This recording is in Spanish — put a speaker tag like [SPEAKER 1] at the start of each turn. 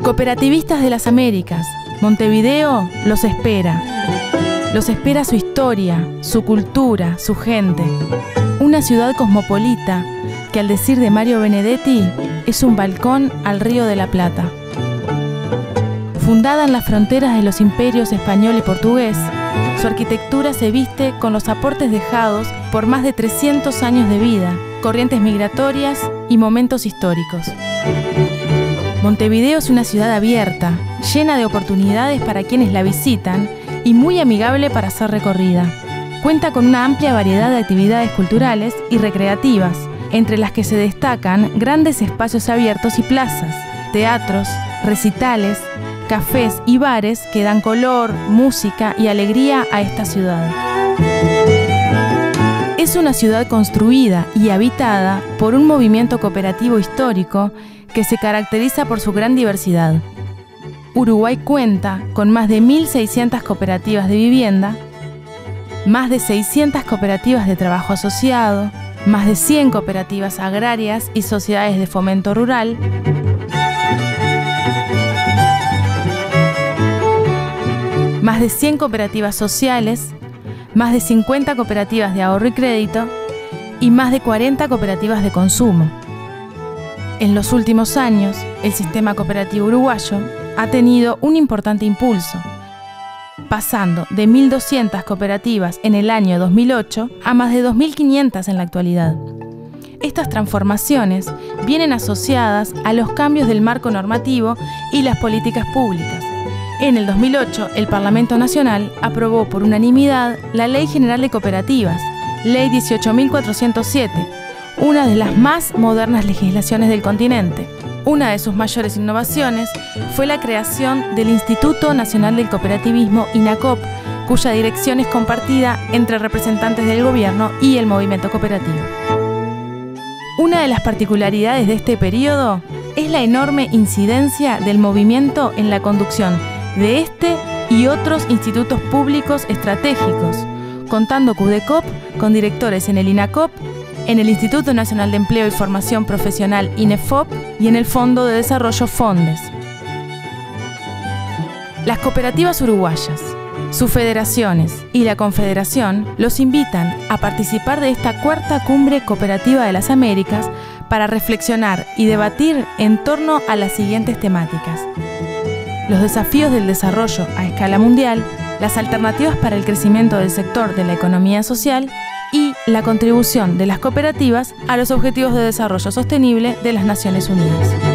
[SPEAKER 1] Cooperativistas de las Américas, Montevideo los espera. Los espera su historia, su cultura, su gente. Una ciudad cosmopolita que, al decir de Mario Benedetti, es un balcón al Río de la Plata. Fundada en las fronteras de los imperios español y portugués, su arquitectura se viste con los aportes dejados por más de 300 años de vida, corrientes migratorias y momentos históricos. Montevideo es una ciudad abierta, llena de oportunidades para quienes la visitan y muy amigable para ser recorrida. Cuenta con una amplia variedad de actividades culturales y recreativas, entre las que se destacan grandes espacios abiertos y plazas, teatros, recitales, cafés y bares que dan color, música y alegría a esta ciudad. Es una ciudad construida y habitada por un movimiento cooperativo histórico que se caracteriza por su gran diversidad. Uruguay cuenta con más de 1.600 cooperativas de vivienda, más de 600 cooperativas de trabajo asociado, más de 100 cooperativas agrarias y sociedades de fomento rural, más de 100 cooperativas sociales, más de 50 cooperativas de ahorro y crédito y más de 40 cooperativas de consumo. En los últimos años, el sistema cooperativo uruguayo ha tenido un importante impulso, pasando de 1.200 cooperativas en el año 2008 a más de 2.500 en la actualidad. Estas transformaciones vienen asociadas a los cambios del marco normativo y las políticas públicas. En el 2008, el Parlamento Nacional aprobó por unanimidad la Ley General de Cooperativas, Ley 18.407, una de las más modernas legislaciones del continente. Una de sus mayores innovaciones fue la creación del Instituto Nacional del Cooperativismo, INACOP, cuya dirección es compartida entre representantes del gobierno y el movimiento cooperativo. Una de las particularidades de este periodo es la enorme incidencia del movimiento en la conducción de este y otros institutos públicos estratégicos, contando CUDECOP con directores en el INACOP, en el Instituto Nacional de Empleo y Formación Profesional INEFOP y en el Fondo de Desarrollo FONDES. Las cooperativas uruguayas, sus federaciones y la Confederación los invitan a participar de esta cuarta Cumbre Cooperativa de las Américas para reflexionar y debatir en torno a las siguientes temáticas: los desafíos del desarrollo a escala mundial, las alternativas para el crecimiento del sector de la economía social y la contribución de las cooperativas a los Objetivos de Desarrollo Sostenible de las Naciones Unidas.